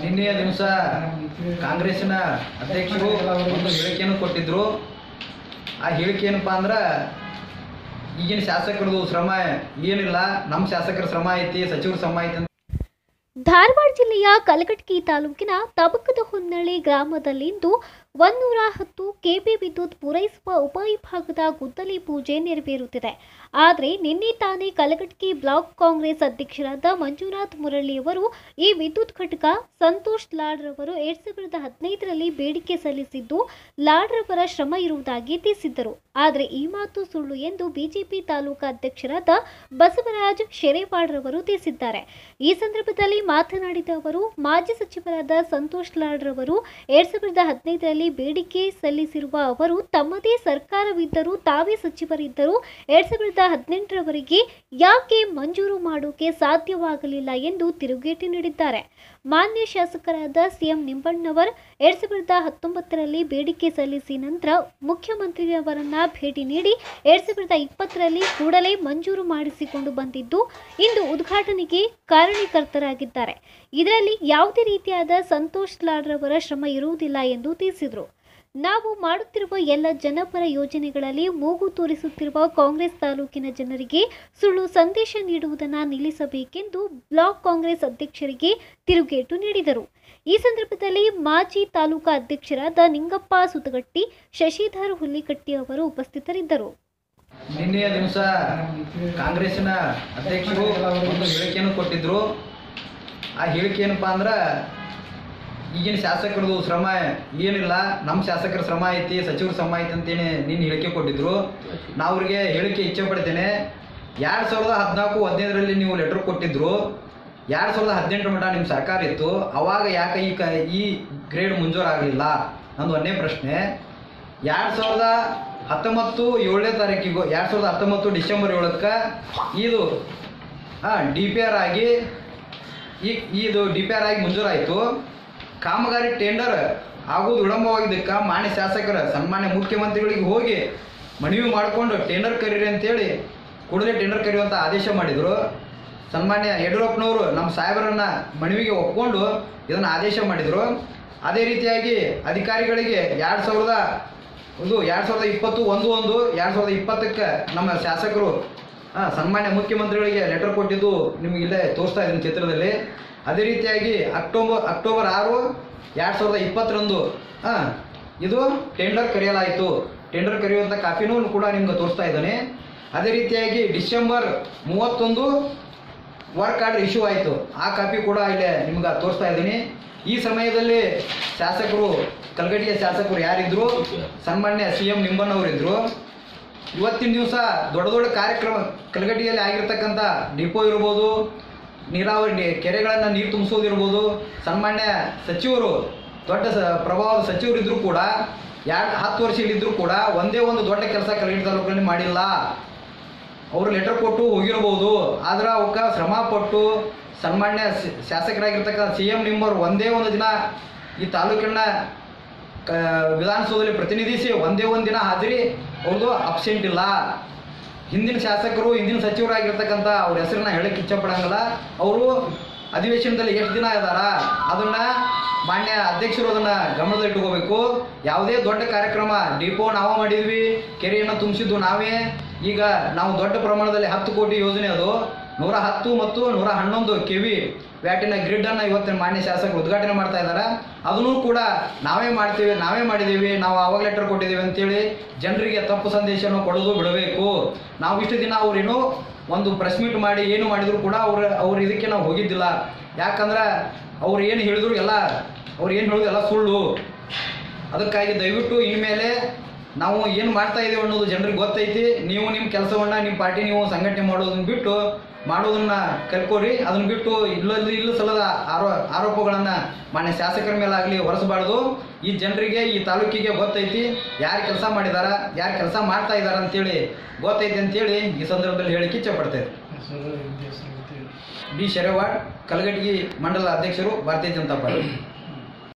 ನಿನ್ನೆಯ ದಿವಸ ಕಾಂಗ್ರೆಸ್ಸಿನ ಅಧ್ಯಕ್ಷರು ಒಂದು ಹೇಳಿಕೆಯನ್ನು ಕೊಟ್ಟಿದ್ರು. ಆ ಹೇಳಿಕೆ ಏನಪ್ಪಾ ಅಂದ್ರೆ ಈಗಿನ ಶಾಸಕರದು ಶ್ರಮ ಏನಿಲ್ಲ, ನಮ್ಮ ಶಾಸಕರ ಶ್ರಮ ಐತಿ, ಸಚಿವರ ಶ್ರಮ ಐತಿ. ಧಾರವಾಡ ಜಿಲ್ಲೆಯ ಕಲಘಟಗಿ ತಾಲೂಕಿನ ತಬಕದಹೊನ್ನಳ್ಳಿ ಗ್ರಾಮದಲ್ಲಿಂದು 110 ಕೆವಿ ವಿದ್ಯುತ್ ಪೂರೈಸುವ ಉಪವಿಭಾಗದ ಗುದ್ದಲಿ ಪೂಜೆ ನೆರವೇರುತ್ತಿದೆ. ಆದರೆ ನಿನ್ನೆ ತಾನೇ ಕಲಘಟಗಿ ಬ್ಲಾಕ್ ಕಾಂಗ್ರೆಸ್ ಅಧ್ಯಕ್ಷರಾದ ಮಂಜುನಾಥ್ ಮುರಳಿಯವರು ಈ ವಿದ್ಯುತ್ ಘಟಕ ಸಂತೋಷ್ ಲಾಡ್ರವರು 2015ರಲ್ಲಿ ಬೇಡಿಕೆ ಸಲ್ಲಿಸಿದ್ದು ಲಾಡ್ರವರ ಶ್ರಮ ಇರುವುದಾಗಿ ತಿಳಿಸಿದ್ದರು. ಆದರೆ ಈ ಮಾತು ಸುಳ್ಳು ಎಂದು ಬಿಜೆಪಿ ತಾಲೂಕಾ ಅಧ್ಯಕ್ಷರಾದ ಬಸವರಾಜ್ ಶೆರೆವಾಡ್ರವರು ತಿಳಿಸಿದ್ದಾರೆ. ಈ ಸಂದರ್ಭದಲ್ಲಿ ಮಾತನಾಡಿದ ಅವರು, ಮಾಜಿ ಸಚಿವರಾದ ಸಂತೋಷ್ ಲಾಡ್ರವರು 2015ರಲ್ಲಿ ಬೇಡಿಕೆ ಸಲ್ಲಿಸಿರುವ ಅವರು ತಮ್ಮದೇ ಸರ್ಕಾರವಿದ್ದರೂ ತಾವೇ ಸಚಿವರಿದ್ದರೂ 2018ರವರೆಗೆ ಯಾಕೆ ಮಂಜೂರು ಮಾಡೋಕೆ ಸಾಧ್ಯವಾಗಲಿಲ್ಲ ಎಂದು ತಿರುಗೇಟು ನೀಡಿದ್ದಾರೆ. ಮಾನ್ಯ ಶಾಸಕರಾದ ಸಿಎಂ ನಿಂಬಣ್ಣವರ್ 2019ರಲ್ಲಿ ಬೇಡಿಕೆ ಸಲ್ಲಿಸಿ ನಂತರ ಮುಖ್ಯಮಂತ್ರಿಯವರನ್ನ ಭೇಟಿ ನೀಡಿ 2020ರಲ್ಲಿ ಕೂಡಲೇ ಮಂಜೂರು ಮಾಡಿಸಿಕೊಂಡು ಬಂದಿದ್ದು ಇಂದು ಉದ್ಘಾಟನೆಗೆ ಕಾರಣೀಕರ್ತರಾಗಿದ್ದಾರೆ. ಇದರಲ್ಲಿ ಯಾವುದೇ ರೀತಿಯಾದ ಸಂತೋಷ್ ಲಾಡ್ರವರ ಶ್ರಮ ಇರುವುದಿಲ್ಲ ಎಂದು ತಿಳಿಸಿದರು. ನಾವು ಮಾಡುತ್ತಿರುವ ಎಲ್ಲ ಜನಪರ ಯೋಜನೆಗಳಲ್ಲಿ ಮೂಗು ತೋರಿಸುತ್ತಿರುವ ಕಾಂಗ್ರೆಸ್ ತಾಲೂಕಿನ ಜನರಿಗೆ ಸುಳ್ಳು ಸಂದೇಶ ನೀಡುವುದನ್ನು ನಿಲ್ಲಿಸಬೇಕೆಂದು ಬ್ಲಾಕ್ ಕಾಂಗ್ರೆಸ್ ಅಧ್ಯಕ್ಷರಿಗೆ ತಿರುಗೇಟು ನೀಡಿದರು. ಈ ಸಂದರ್ಭದಲ್ಲಿ ಮಾಜಿ ತಾಲೂಕಾ ಅಧ್ಯಕ್ಷರಾದ ನಿಂಗಪ್ಪ ಸುತಗಟ್ಟಿ, ಶಶಿಧರ್ ಹುಲ್ಲಿಕಟ್ಟಿ ಅವರು ಉಪಸ್ಥಿತರಿದ್ದರು. ನಿನ್ನೆಯ ದಿವಸ ಕಾಂಗ್ರೆಸ್ಸಿನ ಅಧ್ಯಕ್ಷರು ಒಂದು ಹೇಳಿಕೆಯನ್ನು ಕೊಟ್ಟಿದ್ರು. ಆ ಹೇಳಿಕೆ ಏನಪ್ಪಾ ಅಂದ್ರೆ ಈಗಿನ ಶಾಸಕರದು ಶ್ರಮ ಏನಿಲ್ಲ, ನಮ್ಮ ಶಾಸಕರ ಶ್ರಮ ಐತಿ, ಸಚಿವರ ಶ್ರಮ ಐತಿ ಅಂತೇಳಿ ನಿನ್ನ ಹೇಳಿಕೆ ಕೊಟ್ಟಿದ್ರು. ನಾವು ಅವ್ರಿಗೆ ಹೇಳಿಕೆ ಇಚ್ಛೆ ಪಡ್ತೇನೆ. 2014-15ರಲ್ಲಿ ನೀವು ಲೆಟರ್ ಕೊಟ್ಟಿದ್ರು. 2018 ಮಟ್ಟ ನಿಮ್ಮ ಸರ್ಕಾರ ಇತ್ತು, ಅವಾಗ ಯಾಕೆ ಈ ಗ್ರೇಡ್ ಮಂಜೂರಾಗಲಿಲ್ಲ ನಂದು ಒಂದೇ ಪ್ರಶ್ನೆ. 2019 7ನೇ ತಾರೀಕಿಗೂ 2019 ಡಿಸೆಂಬರ್ 7ಕ್ಕೆ ಇದು DPR ಆಗಿ ಇದು DPR ಆಗಿ ಮಂಜೂರಾಯಿತು. ಕಾಮಗಾರಿ ಟೆಂಡರ್ ಆಗೋದು ವಿಳಂಬವಾಗಿದ್ದಕ್ಕೆ ಮಾನ್ಯ ಶಾಸಕರ ಸನ್ಮಾನ್ಯ ಮುಖ್ಯಮಂತ್ರಿಗಳಿಗೆ ಹೋಗಿ ಮನವಿ ಮಾಡಿಕೊಂಡು ಟೆಂಡರ್ ಕರೀರಿ ಅಂತೇಳಿ ಕೂಡಲೇ ಟೆಂಡರ್ ಕರೆಯುವಂಥ ಆದೇಶ ಮಾಡಿದರು. ಸನ್ಮಾನ್ಯ ಯಡಿಯೂರಪ್ಪನವರು ನಮ್ಮ ಸಾಹೇಬರನ್ನ ಮನವಿಗೆ ಒಪ್ಕೊಂಡು ಇದನ್ನು ಆದೇಶ ಮಾಡಿದರು. ಅದೇ ರೀತಿಯಾಗಿ ಅಧಿಕಾರಿಗಳಿಗೆ 2020-11-2020ಕ್ಕೆ ನಮ್ಮ ಶಾಸಕರು ಸನ್ಮಾನ್ಯ ಮುಖ್ಯಮಂತ್ರಿಗಳಿಗೆ ಲೆಟರ್ ಕೊಟ್ಟಿದ್ದು ನಿಮಗೆ ಇಲ್ಲೇ ತೋರಿಸ್ತಾ ಇದ್ದೀನಿ ಚಿತ್ರದಲ್ಲಿ. ಅದೇ ರೀತಿಯಾಗಿ ಅಕ್ಟೋಬರ್ 6, 2020ರಂದು ಇದು ಟೆಂಡರ್ ಕರೆಯಲಾಯಿತು. ಟೆಂಡರ್ ಕರೆಯುವಂಥ ಕಾಪಿನೂ ಕೂಡ ನಿಮ್ಗೆ ತೋರಿಸ್ತಾ ಇದ್ದಾನೆ. ಅದೇ ರೀತಿಯಾಗಿ ಡಿಸೆಂಬರ್ 31 ವರ್ಕ್ ಆರ್ಡರ್ ಇಶ್ಯೂ ಆಯಿತು. ಆ ಕಾಪಿ ಕೂಡ ಇಲ್ಲೇ ನಿಮ್ಗೆ ತೋರಿಸ್ತಾ ಇದ್ದೀನಿ. ಈ ಸಮಯದಲ್ಲಿ ಶಾಸಕರು ಕಲಘಟಗಿಯ ಶಾಸಕರು ಯಾರಿದ್ರು? ಸನ್ಮಾನ್ಯ CM ನಿಂಬಣ್ಣವರಿದ್ದರು. ಇವತ್ತಿನ ದಿವಸ ದೊಡ್ಡ ದೊಡ್ಡ ಕಾರ್ಯಕ್ರಮ ಕಲಘಟಗಿಯಲ್ಲಿ ಆಗಿರ್ತಕ್ಕಂಥ ಡಿಪೋ ಇರ್ಬೋದು, ನೀರಾವರಿ ಕೆರೆಗಳನ್ನು ನೀರು ತುಂಬಿಸೋದಿರ್ಬೋದು, ಸನ್ಮಾನ್ಯ ಸಚಿವರು ದೊಡ್ಡ ಪ್ರಭಾವದ ಸಚಿವರಿದ್ದರೂ ಕೂಡ 10 ವರ್ಷ ಇಲ್ಲಿದ್ದರೂ ಕೂಡ ಒಂದೇ ಒಂದು ದೊಡ್ಡ ಕೆಲಸ ಕಲಘಟಗಿ ತಾಲೂಕಿನಲ್ಲಿ ಮಾಡಿಲ್ಲ. ಅವರು ಲೆಟರ್ ಕೊಟ್ಟು ಹೋಗಿರ್ಬೋದು, ಆದ್ರೆ ಅವಕ್ಕೆ ಶ್ರಮ ಪಟ್ಟು ಸನ್ಮಾನ್ಯ ಶಾಸಕರಾಗಿರ್ತಕ್ಕಂಥ CM ನಿಂಬರ್ ಒಂದೇ ಒಂದು ದಿನ ಈ ತಾಲೂಕಿನ ವಿಧಾನಸೌಧದಲ್ಲಿ ಪ್ರತಿನಿಧಿಸಿ ಒಂದೇ ಒಂದು ದಿನ ಹಾಜರಿ ಅವ್ರದ್ದು ಅಬ್ಸೆಂಟ್ ಇಲ್ಲ. ಹಿಂದಿನ ಶಾಸಕರು ಹಿಂದಿನ ಸಚಿವರಾಗಿರ್ತಕ್ಕಂಥ ಅವ್ರ ಹೆಸರನ್ನ ಹೇಳಕ್ಕೆ ಇಚ್ಛಪಡಂಗಿಲ್ಲ. ಅವರು ಅಧಿವೇಶನದಲ್ಲಿ ಎಷ್ಟು ದಿನ ಇದ್ದಾರ ಅದನ್ನು ಮಾನ್ಯ ಅಧ್ಯಕ್ಷರು ಅದನ್ನು ಗಮನದಲ್ಲಿಟ್ಟುಕೋಬೇಕು. ಯಾವುದೇ ದೊಡ್ಡ ಕಾರ್ಯಕ್ರಮ ಡಿಪೋ ನಾವು ಮಾಡಿದ್ವಿ, ಕೆರೆಯನ್ನು ತುಂಬಿಸಿದ್ದು ನಾವೇ. ಈಗ ನಾವು ದೊಡ್ಡ ಪ್ರಮಾಣದಲ್ಲಿ 10 ಕೋಟಿ ಯೋಜನೆ ಅದು 110 ಮತ್ತು 111 KV ವ್ಯಾಟಿನ ಗ್ರಿಡ್ಡನ್ನು ಇವತ್ತಿನ ಮಾನ್ಯ ಶಾಸಕರು ಉದ್ಘಾಟನೆ ಮಾಡ್ತಾ ಇದ್ದಾರೆ. ಅದನ್ನು ಕೂಡ ನಾವೇ ಮಾಡ್ತೀವಿ, ನಾವೇ ಮಾಡಿದ್ದೀವಿ, ನಾವು ಆವಾಗ ಲೆಟರ್ ಕೊಟ್ಟಿದ್ದೀವಿ ಅಂತೇಳಿ ಜನರಿಗೆ ತಪ್ಪು ಸಂದೇಶವನ್ನು ಕೊಡೋದು ಬಿಡಬೇಕು. ನಾವು ಇಷ್ಟು ದಿನ ಅವ್ರೇನೋ ಒಂದು ಪ್ರೆಸ್ ಮೀಟ್ ಮಾಡಿ ಏನು ಮಾಡಿದ್ರು ಕೂಡ ಅವ್ರು ಇದಕ್ಕೆ ನಾವು ಹೋಗಿದ್ದಿಲ್ಲ. ಯಾಕಂದ್ರೆ ಅವ್ರು ಏನು ಹೇಳಿದ್ರು ಅವ್ರು ಏನು ಹೇಳೋದು ಎಲ್ಲ ಸುಳ್ಳು. ಅದಕ್ಕಾಗಿ ದಯವಿಟ್ಟು ಇನ್ಮೇಲೆ ನಾವು ಏನು ಮಾಡ್ತಾ ಇದ್ದೀವಿ ಅನ್ನೋದು ಜನರಿಗೆ ಗೊತ್ತೈತಿ. ನೀವು ನಿಮ್ಮ ಕೆಲಸವನ್ನು ನಿಮ್ಮ ಪಾರ್ಟಿ ನೀವು ಸಂಘಟನೆ ಮಾಡೋದನ್ನ ಕಲ್ಕೋರಿ. ಅದನ್ನ ಬಿಟ್ಟು ಇಲ್ಲ ಸಲ್ಲದ ಆರೋಪಗಳನ್ನು ಮಾನ್ಯ ಶಾಸಕರ ಮೇಲಾಗಲಿ ಹೊರಿಸಬಾರ್ದು. ಈ ಜನರಿಗೆ ಈ ತಾಲೂಕಿಗೆ ಗೊತ್ತೈತಿ ಯಾರು ಕೆಲಸ ಮಾಡಿದಾರ, ಯಾರು ಕೆಲಸ ಮಾಡ್ತಾ ಇದ್ದಾರೆ ಅಂತೇಳಿ ಗೊತ್ತೈತಿ ಅಂತೇಳಿ ಈ ಸಂದರ್ಭದಲ್ಲಿ ಹೇಳಿಕ್ಕೆ ಇಚ್ಛೆ ಪಡ್ತೇವೆ. ಬಿ ಶೆರೆವಾಡ್, ಕಲಘಟಗಿ ಮಂಡಲ ಅಧ್ಯಕ್ಷರು, ಭಾರತೀಯ ಜನತಾ ಪಾರ್ಟಿ.